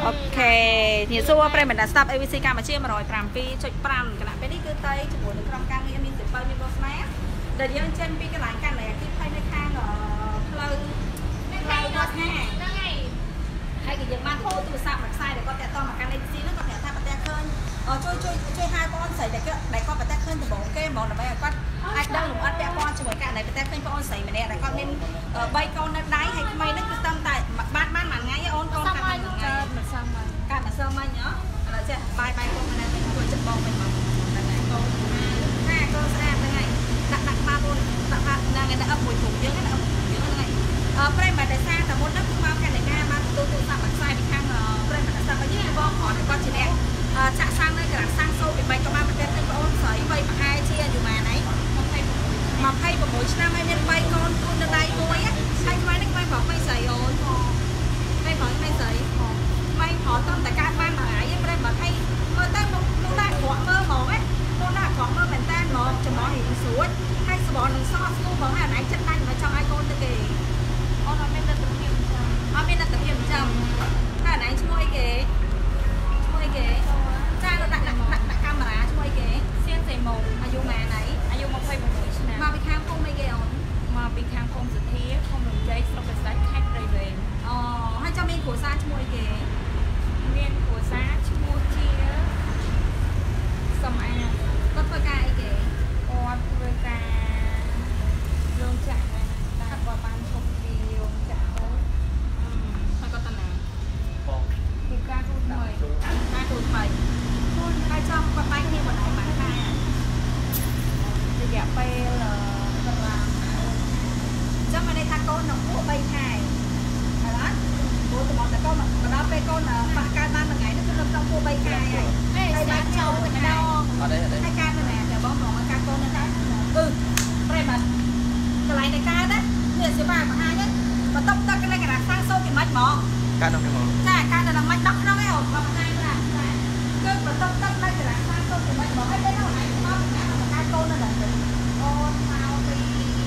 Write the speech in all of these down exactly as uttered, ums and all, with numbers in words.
អូខេនេះសួរប្រិមត្តស្ដាប់ a វី ซี កម្ពុជា một không bảy ចុច ប្រាំ គណៈពេលនេះគឺតៃជាមួយនឹងក្រុមការងារមានសិបមានរស់ណាដែលយើងចេញពីកន្លែងកាន់តែទីផ្ទៃនៅខាងផ្លូវផ្លូវវត្តហាហ្នឹងហើយហើយក៏យើងបានហៅទូរស័ព្ទមួយខ្សែដែលគាត់តាក់ទងមកកាន់ a វី ซี ហ្នឹងគាត់ថាប្រទេសឃើញជួយជួយជួយហៅបងស្រីដែលគាត់ដែលគាត់ប្រទេសឃើញដំបងគេហ្មងដើម្បីឲ្យគាត់អាចដឹងលម្អិតពាក់ព័ន្ធជាមួយករណីប្រទេសឃើញបងស្រីម្នាក់ដែលគាត់មានបីកូននៅដៃហើយក្មេងនេះគឺតាមតែបានបានមួយថ្ងៃអូនកូនកាត់មួយថ្ងៃមិនសមមកកាត់មិនសមមកញ៉ឥឡូវចេះបាយបាយកូនម្នាក់វិញជួយចិត្តបងវិញមកហ្នឹងហើយកូនណាកូនស្អាតហ្នឹងហើយដាក់ដាក់មកបងដាក់មកហ្នឹងឯងដាក់អឹបមួយជ្រុំយើងហ្នឹងអឹបយើងហ្នឹងហើយអឺប្រេមតែសារតែមុនហ្នឹងគឺមកកណ្ដាលការបានទទួលទូរស័ព្ទមួយខ្សែពីខាងប្រេមតែសារវិញបងគាត់គាត់ជាអ្នកចាក់សាំងនៅក្រាសាំងសូពីបីក៏បានប្រទេសឃើញបងអូនស្រីបីប្រហែលជាអាយុម៉ានហើយยี่สิบหกឆ្នាំហើយមានបីកូនទូននៅដៃមួយហើយខ្វៃនេះខ្វៃប្រហែលស្រីអូនខ្វៃប្រហែលស្រីខ្វៃប្រហែលតែការបានមួយថ្ងៃឯងប្រេមបើឲ្យមើលទៅនោះដាក់ក្រក់មើលហ្មងណានោះដាក់ក្រក់មើលមែនតើហ្មងចំហរៀងស្រួចហើយស្បល់នឹងសស្គូបងហើយអនឯងចិត្តដាច់មកចង់ឲ្យកូនទៅគេអូនអត់មានតែទៅភាពចាំអត់មានតែទៅភាពចាំហើយអនឯងឈ្មោះអីគេឈ្មោះអីគេចាដាក់ដាក់ដាក់ដាក់កាមេរ៉ាឈ្មោះអីគេសៀនសេម៉ុងអាយុម៉ានហើយអាយុยี่สิบหกឆ្នាំមកពីខាងភូមិអីគេអូនមកពីខាងភូមិសធាភូមិលំជ័យស្រុកបិសាច់ខេត្តព្រៃវែងអូហើយចាំមានគ្រួសារឈ្មោះអីគេមានគ្រួសារឈ្មោះជាសំអាតគាត់ធ្វើការអីគេគាត់ធ្វើការរោងចក្រដែរគាត់បានឈប់ពីរោងចក្រអូនហើយគាត់ទៅណាបងពីការទូតថ្មីការទូតថ្មីខ្លួនហើយចង់គាត់បែកគ្នាបណ្ដោយបានខែរយៈពេលសម្រាប់ចាំមកនេះថាកូនក្នុងពោះបីខែហើយអត់ព្រោះតំបន់តកូនមកដល់ពេលកូនប៉ះកើតបានមួយថ្ងៃនេះគឺនៅក្នុងពោះបីខែហើយហើយបានចូលទៅម្ដងអត់ទេអត់ទេហើយកើតនៅណាតែបងបងកើតកូននៅណាគឺប្រេបាត់កន្លែងតែកើតណានេះសិបាបង្ហាញហ្នឹងបន្ទប់ទឹកនៅកណ្ដាលសាំងសូមពីមិនហ្មងកើតនៅក្នុងចាកើតនៅក្នុងមិនដកក្នុងឯងបង្ហាញណាគឺបន្ទប់ទឹកនៅកណ្ដាលសាំងសូមពីមិនហ្មងហើយពេលនោះឯងមកពីណាមកកើតកូននៅណាអូនមកពី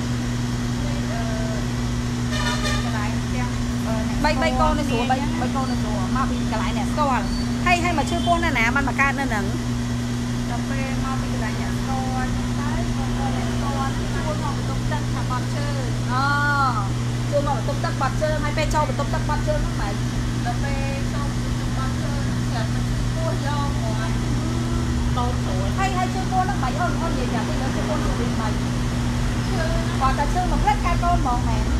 បីបីកូននៅស្រួលបីបីកូននៅស្រួលមកពីកន្លែងអ្នកស្គាល់ហើយហើយមកជឿពោះនៅណាបានមកកើតនៅហ្នឹងដល់ពេលមកពីកន្លែងអ្នកស្គាល់ហើយបងប្អូនអ្នកស្គាល់ជួលមកបន្ទប់ទឹកថាបាត់ជើងអូជួលមកបន្ទប់ទឹកបាត់ជើងហើយពេលចូលបន្ទប់ទឹកបាត់ជើងហ្នឹងម៉េចដល់ពេលចូលបាត់ជើងចាត់ពោះយកគាត់តូនស្រួលហើយហើយជឿពោះហ្នឹងម៉េចអូនអូននិយាយចាទៅជឿពោះហ្នឹងវិញម៉េចជឿគាត់តែជឿមកផ្លេចកាយកូនហ្មងមែន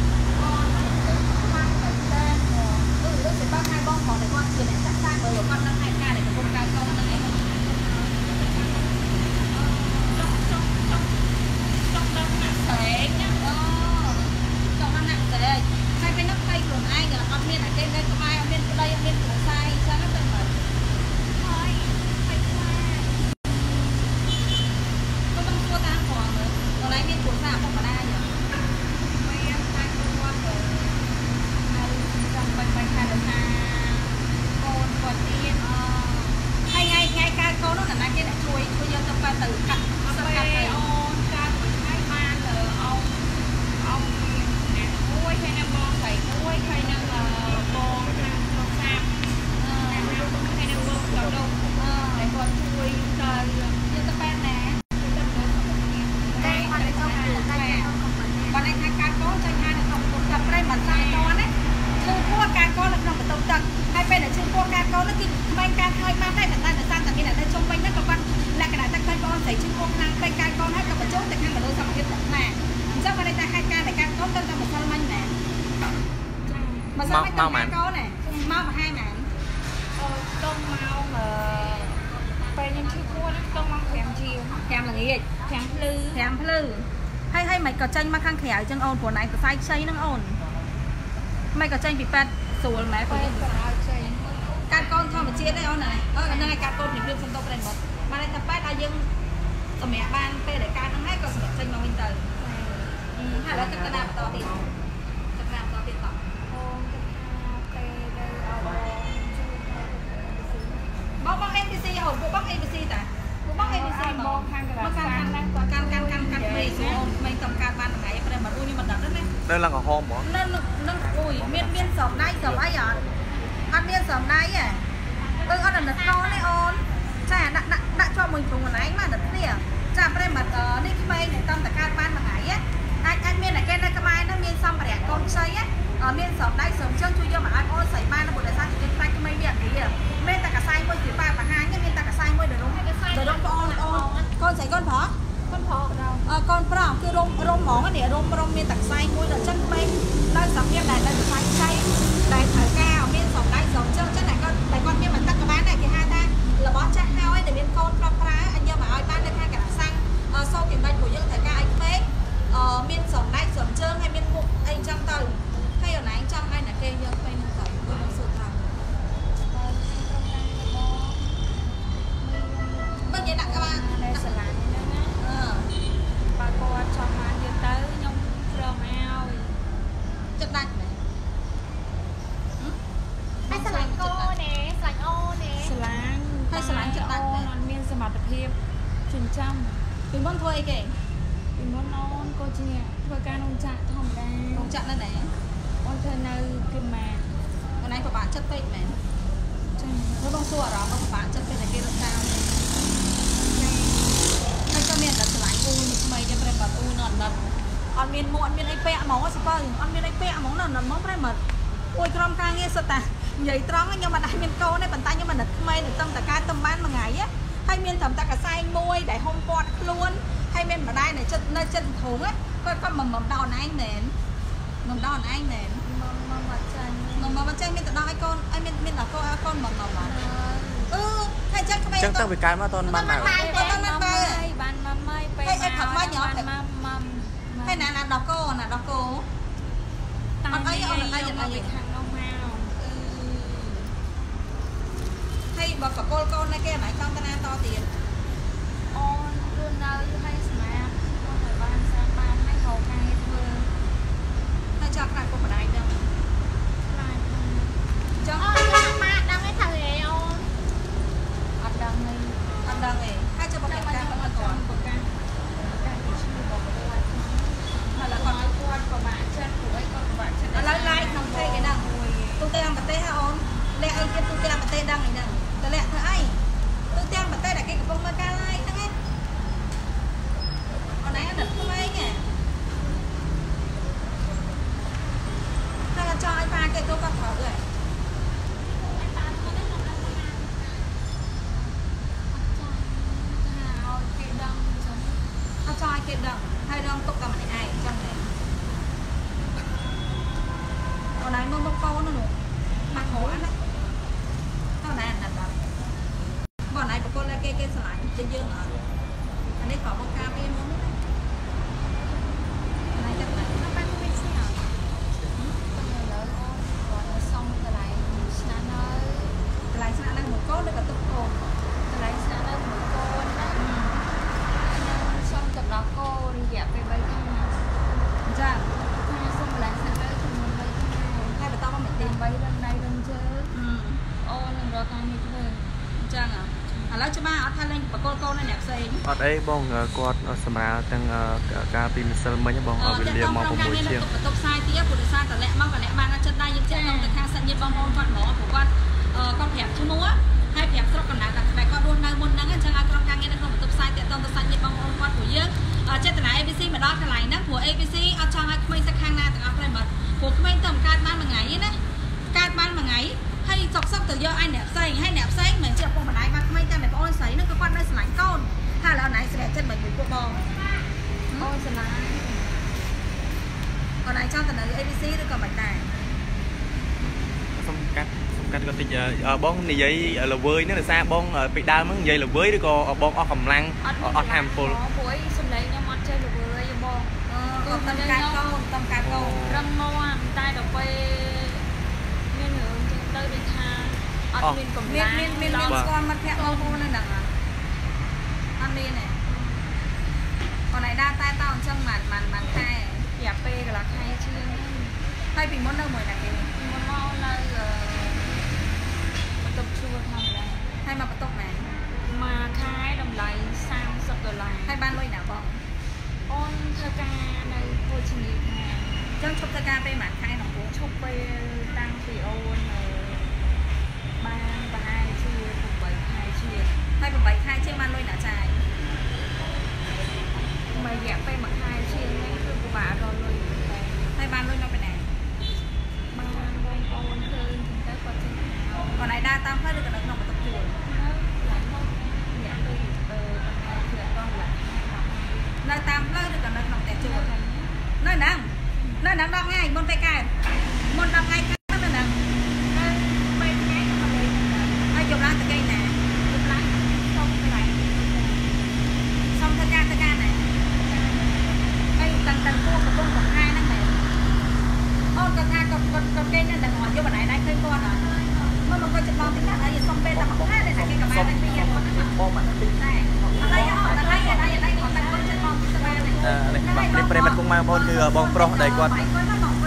ដូចជាបងហើយបងផងតែគាត់ជាអ្នកចាក់សាំងមើលគាត់នឹងហេតុការណ៍ដែលកំពុងកើតកូនហ្នឹងឯងចង់ចង់ចង់ចង់ដឹងណាស់ស្រែកណាអូចង់ដឹងណាស់ស្រែកហើយពេលនោះផ្ទៃខ្លួនឯងអត់មានអាគេនៅក្បែរអត់មានប្តីអត់មានគ្រួសារអីចឹងទៅមើលហើយហើយខ្លាក៏មិនគួរតាមផងមើលកន្លែងមានគ្រួសារពុកម្ដាយមានតែគាត់ទៅចាំបាច់បាច់ថាថាកូនគាត់ទៀតអហើយថ្ងៃថ្ងៃកើតកូននោះណាគេអ្នកជួយជួយយកទៅប៉ែទៅកាត់អត់ទៅកាត់ទៅអូនកើតមួយថ្ងៃបានអង្គអង្គអ្នកមួយហើយនឹងបងស្រីមួយហើយនឹងបងខាងលោកសាមហើយនឹងបងកដោតែគាត់ជួយទៅយកទៅប៉ែណាទៅទៅតែគាត់ទៅចូលតែបានតែកើតកូនចេញហានៅក្នុងបន្ទប់ទឹកប្រេមបន្សាយតណាឈឺពោះការកូននៅក្នុងបន្ទប់ទឹកហើយពេលដែលឈឺពោះការកូននោះគឺក្មេងការហើយបានតែតែតែតែតែមានតែជុំវិញហ្នឹងក៏គាត់លក្ខណៈតែឃើញបងស្រីឈឺពោះខ្លាំងពេកការកូនហើយក៏បញ្ចូលទៅខាងមនោសម្ភារៈណាអញ្ចឹងបានតែហេតុការណ៍ដែលការកូនទៅតែម្សិលមិញណាម្សិលមិញទៅការកូនណាមកមហាម៉ានអឺដល់ម៉ោងអឺពេលខ្ញុំឈឺពោះហ្នឹងដល់ម៉ោងប្រាំជាងប្រាំល្ងាចប្រាំភ្លឺប្រាំភ្លឺហើយហើយមិនក៏ចេញមកខាងក្រៅអញ្ចឹងអូនព្រោះណៃសរសៃខ្ចីហ្នឹងអូនមិនក៏ចេញពីប៉ែតស្រួលម៉ែគាត់កាត់កូនធម្មជាតិទេអូនណាអឺហ្នឹងឯងកាត់កូនពីព្រឹកសុំទៅប្រេនមកបានតែប៉ែតឲ្យយើងសម្រាប់បានពេលដែលកាត់ហ្នឹងហើយក៏សម្រាប់ចេញមកវិញទៅហើយឥឡូវទឹកតាបន្តទៀតទឹកតាបន្តទៀតតោះអូនទឹកថាពេលដែលអបបងបង a ប៊ី ซี អូនពួកបង a ប៊ី ซี តាពួកបង a ប៊ី ซี មកខាងកណ្ដាលខាងហ្នឹងគាត់កាន់កាន់កាន់កាន់មេអូនមិនតំការបានថ្ងៃប្រេនមករួចនេះមិនដឹងទេណានៅឡើងក្រហមហ្មងនៅនឹងអូយមានមានស្រោមដៃស្រោមអីអត់អត់មានស្រោមដៃហ៎ ừ ăn là nật con đấy ôn chả đã đã đã cho mình cùng một ánh mà nật nè chả phải mà đi bay này tâm tại can ban mà ngày á anh anh miên là cái này cái mai nó miên xong mà đẹp con xây á ở miên sớm đây sớm trước chui vô mà ai ôn xảy mai nó một đại sang thì cái cái mấy miệng gì à miên ta cả sai môi chỉ ba và hai nhá miên ta cả sai môi được đúng rồi đúng con con con xảy con phó con phó đâu con phó cứ rôm rôm mỏng cái này rôm rôm miên tạc say môi là chân bay đây sắm miên này đây sai say đây thở cao miên sớm đây sớm trước chân này con này con miên mình tắc cái bán này thì hai ta là bó cha hao ấy để miên con phá phá anh nhớ mà ai bán được hai cả xăng sau tiền bạch của những thở cao anh bé miên sớm đây sớm trơn hay miên mục anh trong tàu hay ở này anh trong anh là kê nhớ quay mình sớm của một sự tàu bây giờ đặt các bạn đây sẽ lại bà cô cho mà đi tới nhung rơm ao chất đạch này hay sờ lạnh cô nè sờ lạnh ô nè sờ lạnh hay sờ lạnh chất đạch này non miên sờ mặt hiệp chuyển trăm mình muốn thuê kì mình muốn non cô chị thuê ca nông chặt thòng đa nông chặt là này con thuê nơi kim mà con này của bạn chất tịnh này nó bông xua đó của bạn chất tịnh này kia được sao anh cho miền là sờ lạnh u mày cho phải bật u nọn nật on miền muộn miền ấy pẹ máu á super on miền ấy pẹ máu nọn nật máu phải mật ôi trong ca nghe sao ta vậy trống nhưng mà đại miền câu này bàn tay nhưng mà nật mây nật tâm ta ca tâm ban mà ngày á hay miền thầm ta cả sai môi để hôm qua luôn hay miền mà đây này chân nơi chân thủng á coi con mầm mầm đòn anh nền mầm đòn anh nền mầm mầm mặt chân mầm mầm chân miền tự đòi con anh miền miền là con con mầm mầm mà ừ hay chắc các chắc tao bị cái mà toàn ban nào ban ban ban hay em thật quá nhỏ hay là là đọc cô là đọc cô anh ấy ở đây là gì hay bà phải cô con này kia này trong ta to tiền on luôn nơi hay smart con phải ban sang ban hay hầu cay thưa hay cho các cô ở đây đâu cho mà đang cái thằng này on anh đang này anh đang này hay cho bà cái ca mà còn mà là còn quan của bạn chân của ấy con của bạn chân lấy lại không thấy cái nào tôi tê ăn bát tê ha on lẹ anh kia tôi tê ăn bát tê đang này nè tôi lẹ thưa ai tôi tê ăn bát tê là cái của con ca lai đó nghe còn này nó không ai nhỉ hay là cho anh pha cái tôi con thở rồi cho ai kia đằng hai đằng tục cầm này ai trong này còn này mông bông câu nó nụ mặt hổ anh đấy tao này anh đặt bọn này của cô là cái cái sải trên dương ở anh ấy có bông cam em muốn này chắc là nó bán cái gì hả còn xong cái này sàn ơi cái này sàn đang một cốt để cả tục cồn cái này sàn đang một cồn xong tập đó cô đi dẹp về bay không nào dạ xong lại sang đây thì mình bay không hay là tao phải tìm bay lên đây lên chứ ô lần rồi con như thế chăng à à lấy cho ba ở Thái Lan và cô cô này đẹp xì ở đây bông quạt sầm ra tăng ca pin sơn mới nhá bông ở bên liền mong bông buổi chiều tục sai tía của sai cả lẹ mong cả lẹ ba chân đây nhưng trên không được khang sân như bông bông con bỏ của con con thẹp chứ múa hay thẹp sau còn lại tại con luôn đang muốn đang chân ai con càng nghe không tục sai tiện tông tục sai như bông bông con của dương trên tờ này a bê xê mà đó cái này nó của a bê xê ở trong ai mình sẽ khang na từ áo lên mà của mình tầm card ban mà ngày đấy card ban mà ngày hay dọc sóc từ giờ anh đẹp xây hay đẹp xây mình chưa con mà này mà mấy cái này con sấy nó có quan đây sải con hay là này sẽ chân mình bị cô bò ôi sải còn này trong tờ này a bê xê nó còn bạch này xong cắt cắt có tiền ở bông này giấy là vơi nó là xa bông bị đau mất giấy là vơi đấy cô bông ở cầm lăng ở hàm phù buổi xuân lấy nhau mặt chơi là vơi bông còn tầm cài câu tầm cài câu răng mò tay đầu quay miên hướng tới đi tha ăn miên cầm lá miên miên miên con mặt thẹo mông mông lên đằng à ăn đi này còn này đa tay tao trong màn màn màn khai dẹp p là khai chưa hay bị món đâu mời là cái món mau là tập chua không là hay mà bắt tóc này mà khai đồng lại sang sập rồi lại hay ban lôi nào bọn ôn thơ ca này cô chỉ nghĩ chân chụp thơ ca về màn khai nó cũng chụp về tăng thì ôn ban và hai chưa តាមផ្លូវឬក៏នៅក្នុងបន្ទប់ជួលនៅតាមផ្លូវឬក៏នៅក្នុងផ្ទះជួលនៅហ្នឹងនៅហ្នឹងដល់ថ្ងៃមុនពេលកើតមុនដល់ថ្ងៃកើតនៅហ្នឹងនៅពេលថ្ងៃហើយយប់ឡើងទៅគេណាយប់ឡើងសុំទៅណាសុំទៅការទៅការណាហើយតាំងតាំងពួកកំពុងកំហាយហ្នឹងមែនអូនគាត់ថាគាត់គាត់គាត់គេនៅតែងន់យប់បណ្ដៃដែរឃើញគាត់អត់មកមកគាត់ចំបងទីណាហើយសុំពេលតែកំហាយតែគេកំហាយតែពីគាត់ហ្នឹងបងមិនតិចតែអត់ហើយអត់ហើយអត់ហើយអត់ហើយគាត់តែគាត់ចិត្តបងស្បែកនេះនេះប្រិមិត្តពុកម៉ែបងគឺបងប្រុសដែលគាត់អឺបងឯងឃើញគាត់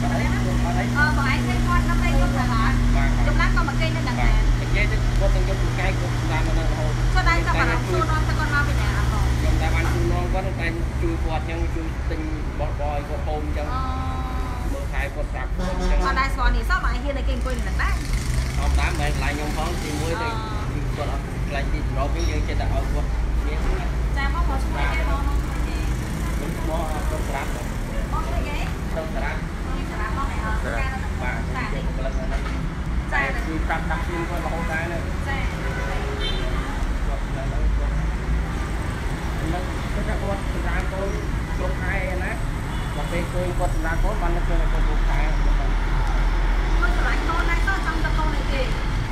នៅពេលយប់ទៅហើយយប់ឡើងក៏មកគេនៅដល់ដែរនិយាយទៅគាត់ទាំងយប់ទាំងថ្ងៃគាត់តាមនៅរហូតគាត់ដែរតែគាត់សួរនាំតែគាត់មកពីណាអត់បងខ្ញុំតែបានជួយនាំគាត់តែជួយគាត់ចឹងជួយទិញបោះបយគាត់ហូមចឹងមើលខែគាត់ប្រាប់គាត់ចឹងអត់ដែរស្គាល់នេះសោះបងឯងហ៊ានតែគេអង្គុយនៅហ្នឹងដែរអត់តាមមិនខ្លាញ់ខ្ញុំផងទីមួយទៅគាត់អត់ខ្លាញ់ទីប្រោបវិញយើងចិត្តតែឲ្យគាត់មានចាមកមកជួយគេបងខ្ញុំមកគាត់ប្រាប់បងជួយគេទៅប្រាប់នេះប្រាប់បងឯងអត់ចាបាទចានេះក្លឹងហ្នឹងចាគឺប្រាប់ដាក់ខ្លួនគាត់រហូតដែរចាគាត់នៅលើគាត់នៅគាត់គាត់សម្រាប់កូនលោកខែណាដល់ពេលឃើញគាត់សម្រាប់កូនបាននឹកឃើញគាត់លោកខែគាត់សម្រាប់កូនដែរទៅចង់ទៅកូនឯគេ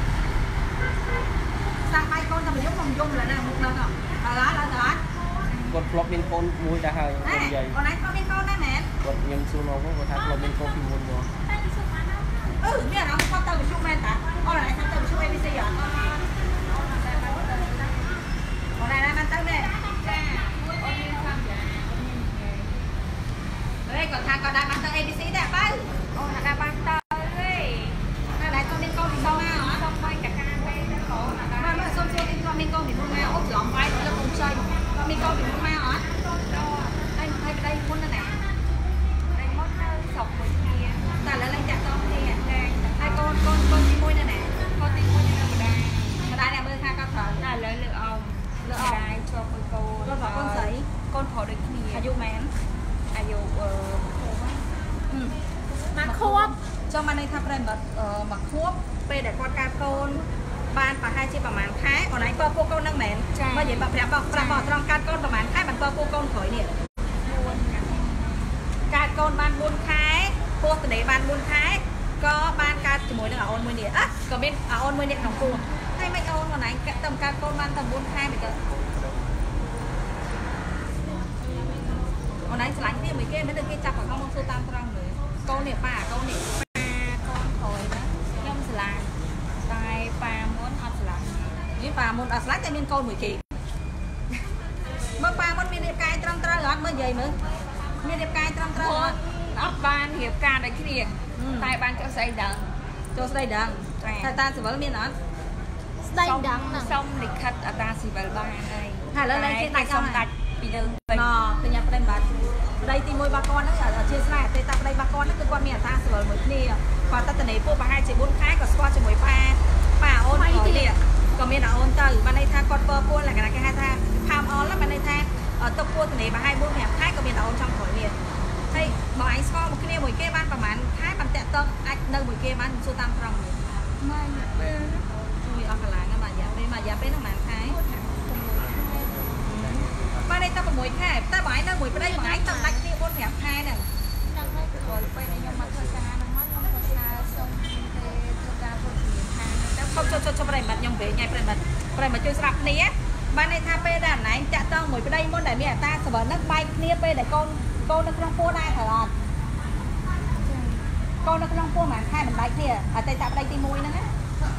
សាក់បាយកូនតែមួយយប់មកយំឡើយណាមុខហ្នឹងអត់ហើយឡើយទៅអត់គាត់ធ្លាប់មានកូនមួយដែរហើយនិយាយអូនឯងធ្លាប់មានកូនដែរមែនគាត់ខ្ញុំសួរមកគាត់ថាធ្លាប់មានកូនពីមុនមកអឺមានអារម្មណ៍គាត់ទៅវិទ្យុមែនតាអូនឯងទៅវិទ្យុ เอ ប៊ី ซี អត់អូនឯងបានទៅមែនចាអូនមានខាងយ៉ាងហេគាត់ថាគាត់ដែរបានទៅ เอ ប៊ី ซี ដែរបើអូនដែរបានទៅហេណាដែរគាត់មានកូនពីមុនមកអត់សុំបាញ់តាការទេអូនដែរមកសុំជួយគាត់មានកូនពីមុនមកអូច្រឡំបាយលើកូនខ្ចីគាត់មានកូនពីមុនមកអត់ហើយហើយប្តីមុនណាណាប្តីមុនទៅស្រុកមួយគ្នាតែឥឡូវឡើងចាក់តគ្នាចាហើយកូនកូនកូនទីមួយណាណាកូនទីមួយនៅម្ដាយម្ដាយអ្នកមើលថាគាត់ត្រូវតែឥឡូវលើកអោលើកអោម្ដាយជាប់មួយកូនកូនបងកូនស្រីកូនប្រុសដូចគ្នាអាយុមែនអាយុអឺមកខួបចង់មកន័យថាប្រិមត្តមកខួបពេលដែលគាត់កើតកូនបានប្រហែលជាប្រហែលខែអូនឯងពើពូកូននឹងមែនមកនិយាយប្រាប់បងប្រាប់បងត្រង់កើតកូនប្រហែលខែបានពើពូកូនក្រោយនេះកើតកូនបានបួនខែពោះតនេបានបួនខែក៏បានកើតជាមួយនឹងអូនមួយនេះអត់ក៏មានអូនមួយនេះក្នុងពោះហើយមិនអូនអូនឯងតែកើតកូនបានតែបួនខែមិនទៅអូនឯងឆ្លាញ់នេះមួយគេមិនទៅគេចាប់ប្រហោងមកសួរតាមត្រង់លើកូននេះប៉ាកូននេះប៉ាកូនក្រោយណាខ្ញុំឆ្លាញ់តែប៉ាមុនអត់ឆ្លាញ់នេះប៉ាមុនអត់ឆ្លាញ់តែមានកូនមួយគេមើលប៉ាមុនមានរៀបការត្រង់ត្រូវអត់មើលនិយាយមើលមានរៀបការត្រង់ត្រូវអត់អត់បានរៀបការដូចគ្នាតែបានចូលស្ដីដឹងចូលស្ដីដឹងតែតាស៊ីវិលមានអត់ស្ដីដឹងហ្នឹងសុំលិខិតអតាស៊ីវិលបានហើយហើយឥឡូវឡើងគេដាច់សុំដាច់ពីលើទៅណកញ្ញាប្រិមបាទប្តីទីមួយរបស់គាត់ហ្នឹងអធិស្ឋានអតីតប្តីរបស់គាត់ហ្នឹងគឺគាត់មានអតាស៊ីវិលមួយគ្នាគាត់តតនេពួកប្រហែលជាបួនខែក៏ស្គាល់ជាមួយប៉ាប៉ាអូនគាត់ក៏មានអូនទៅបានន័យថាគាត់ពើពួនលក្ខណៈគេហៅថាផាមអលបានន័យថាទុកពួនតនេប្រហែលបួន ប្រាំខែក៏មានអូនចំក្រោយនេះហើយបងឯងស្គាល់មួយគ្នាមួយគេបានប្រហែលខែបានតាក់តងអាចនៅមួយគេបានសួរតាមត្រង់នេះម៉ែពេលជួយអស់កន្លងហ្នឹងមកយ៉ាពេលមកយ៉ាពេលហ្នឹងប្រហែលខែបានតែតែ៦ខែតែបងឯងនៅមួយប្តីបងឯងទៅដាច់គ្នាបួន ប្រាំខែហ្នឹងដល់ហើយគាត់ពេលខ្ញុំមកធ្វើការហ្នឹងមកខ្ញុំគាត់ថាសុំទេធ្វើការពុទ្ធវិហារតែខ្ញុំចូលចូលប្រិមត្តខ្ញុំវិញញ៉ៃប្រិមត្តប្រិមត្តជួយស្រាប់គ្នាបានន័យថាពេលដែលណែតាក់តងមួយប្តីមុនដែលមានអតាសវណ្ណហ្នឹងបែកគ្នាពេលដែលកូនកូននៅក្នុងពោះដែរត្រូវអត់កូននៅក្នុងពោះប្រហែលខែមិនបែកគ្នាអតីតប្តីទីមួយហ្នឹងណា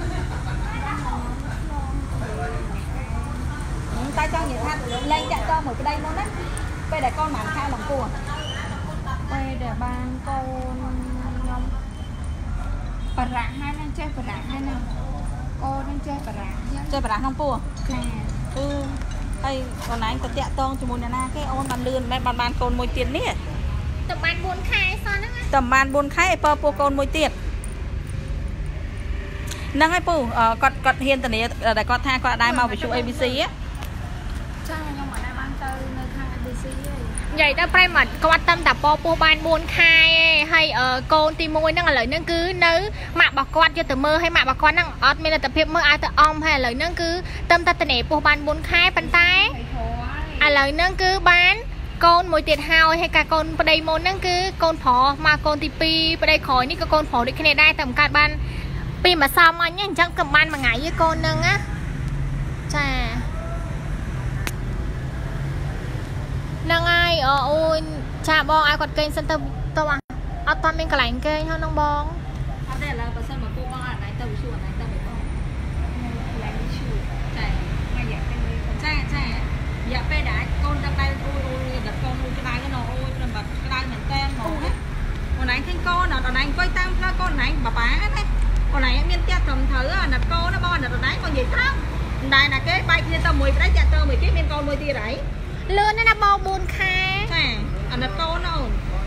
តែចង់និយាយថាលែងតាក់តងមួយប្តីមុនណាពេលដែលកូនប្រហែលខែឡើងពោះពេលដែលបានកូនខ្ញុំបរាក់ហើយនឹងចេះបរាក់ហើយនឹងកូននឹងចេះបរាក់ចេះបរាក់ក្នុងពោះចាគឺហើយខ្លួនឯងទៅតាក់តងជាមួយអ្នកណាគេអូនបានលឿនមែនបានបានកូនមួយទៀតនេះតែបានបួនខែសោះហ្នឹងតែបានបួនខែពើពូកូនមួយទៀតហ្នឹងហើយពូគាត់គាត់ហ៊ានធានាដែលគាត់ថាគាត់ដែរមកវិទ្យុ เอ ប៊ី ซี ចាខ្ញុំអត់ដែរបានទៅនៅខាង เอ ប៊ី ซี ទេ vậy đó phải mà quan tâm tập po po ban buôn khai hay ờ con tim môi năng lời năng cứ nữ mạ bà quan cho từ mơ hay mạ bà quan năng ọt mình là tập hiệp mơ ai tự om hay lời năng cứ tâm ta tên po ban buôn khai bàn tay à lời năng cứ bán con môi tiệt hào hay cả con ở đây môn năng cứ con phò mà con thì pi ở đây khỏi ní cái con phò đi cái này tầm cát ban pi mà sao mà nhá chẳng cầm ban mà ngại với con nâng á chà năng ai ờ ôi cha bong ai còn kênh sân tâm tao à ở toàn bên cả lạnh kênh hơn nông bong ở đây là bờ sân mà cô bong ở này tao bị chua này tao bị bong lại bị chua chạy ngay dạ cái này chạy chạy dạ pe đã con đang bay ôi ôi đặt con ôi cái đai cái nó ôi cái bật cái đai mình tem màu đấy còn này thanh con nào còn này quay tam ra con này bà bá đấy còn này em miên tia cầm thử là cô nó bon là còn này còn gì khác đây là cái bay kia tao mười cái chặt tao mười cái miên con mười tia đấy lươn nó bao buồn khai nè anh đặt cô nó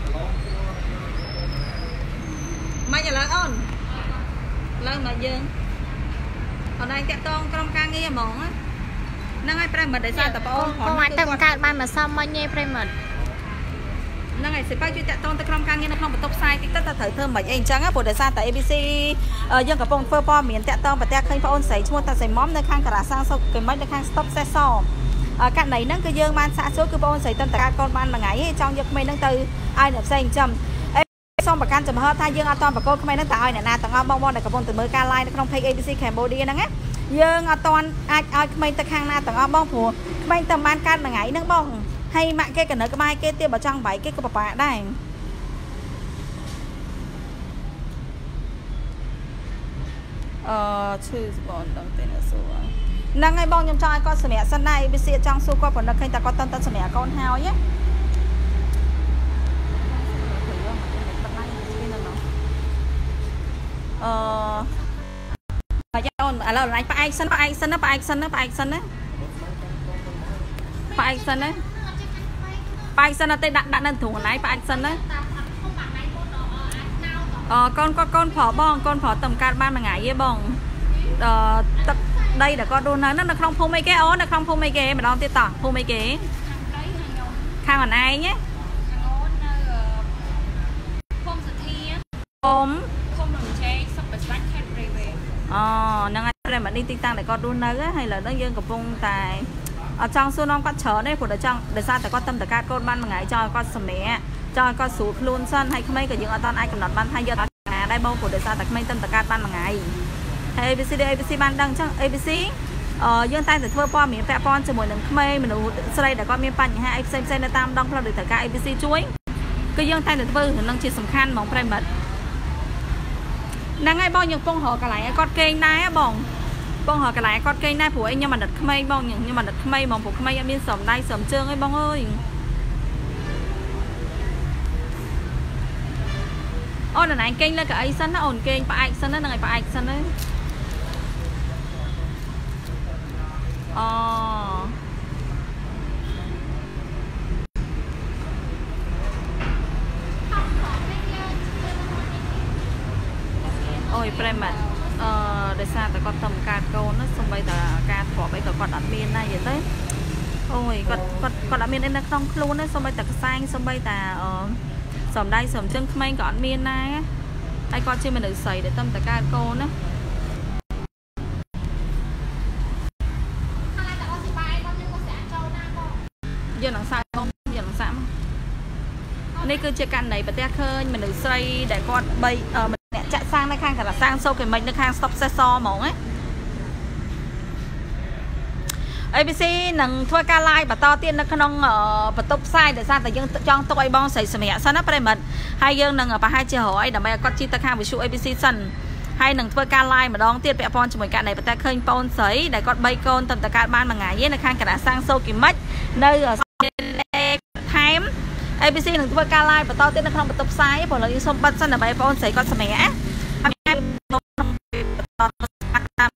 mai giờ lớn ôn lớn mà dương còn đây chặt tôn trong ca nghe mỏng á năng ai prem để sao tập ôn còn ngoài tầm cạn ban mà sao mà nhẹ prem năng ngày sẽ bay cho chặt tôn trong ca nghe nó không bị tốc sai thì tất ta thử thơm bảy anh trắng á bộ để sao tại a bê xê dương cả phong phơ po miền chặt tôn và chặt khơi ôn sấy chua ta sấy móm nơi khang cả sang sau cái mấy nơi khang stop xe so các này nó cứ dương ban xã số cứ bon sấy tân cả con ban mà ngày trong giấc mây nâng từ ai được xây chầm xong bà can chầm hơi thay dương atom và cô không ai nó tạo này nè tầng ông bong bong này cả bọn từ mới ca lai nó không thấy a bê xê Cambodia nè dương atom ai ai không ai ta khang na tầng ông bong phù mấy tầm ban can mà ngày nó bong hay mạng kia cả nữa cái mai kia tiêu bảo trang bảy cái của bà bà đây ờ chứ còn đồng tiền là số năng ngay bong nhom cho ai con sữa mẹ sân này a bê xê trong số qua phần nó khi ta có tân tân sữa mẹ con hao nhé ờ và cho à là lại phải sân phải sân nó phải sân nó phải sân đấy phải sân đấy phải sân là tên đặt đặt lên thủ này phải sân đấy ờ con con con phở bong con phở tầm cát ban mà ngải với bong ờ tập đây là con đôn nó nó không phô mấy cái ó nó không phô mấy cái mà nó tiêu tỏ phô mấy cái khang còn ai nhé ôm ờ năng ai mà đi tinh tăng để con đun nấy hay là nó dương cặp bông tài ở trong xu non con chở đây của để trong để sao tại con tâm tất cả con ban mà ngày cho con sầm mẹ cho con sụt luôn sân hay không mấy cái những ở toàn ai cầm nọt ban hay giờ à đây bao của để sao tại mấy tâm tất cả ban mà ngày hay a bê xê a bê xê ban đăng chắc a bê xê ờ dương tay để thưa po miếng tẹo pon cho mỗi lần không mấy mình đủ xây để con miếng pan hai xem xem tam đong được tất cả a bê xê chuối cái dương tay để thưa thì năng chỉ sầm khăn mỏng phải mật năng ai bao nhiêu con họ cả lại con kênh này bong con họ cả lại con kênh này của anh nhưng mà đặt mây bong nhưng nhưng mà đặt mây mong của mây em biên sầm đây sầm trơn ấy bong ơi ôi là này kênh là cả ai sân nó ổn kênh phải sân nó này phải sân đấy ờ ôi prem ờ để sao tại con tầm cà câu nó xong bây giờ cà thỏ bây giờ còn đặt miên này vậy đấy ôi còn còn còn đặt miên em nó không luôn đấy xong bây giờ xanh xong bây giờ ờ sầm đây sầm chân không còn miên này ai con chưa mình được xài để tâm tại cà câu nữa giờ làm sao không giờ làm sao đây cứ chơi cạn này và te khơi mình được xây để con bay ờ mình chạy sang đây khang cả là sang sâu cái mình nó khang stop xe so mỏng ấy a bê xê nâng thua ca lai và to tiên nó không ở và top sai để ra tại dương trong tôi bong sấy sầm mẹ san áp đây mình hai dương nâng ở và hai chiều hỏi để mày con chi ta khang với số a bê xê sân hay nâng thua ca lai mà đón tiên vẽ pon cho mình cạn này và ta khơi pon sấy để con bay con tầm ta cạn ban mà ngày với nó khang cả là sang sâu cái mất nơi ở thém a bê xê nâng thua ca lai và to tiên nó không top sai bởi là đi xong bắt sân là bay pon sấy con sầm mẹ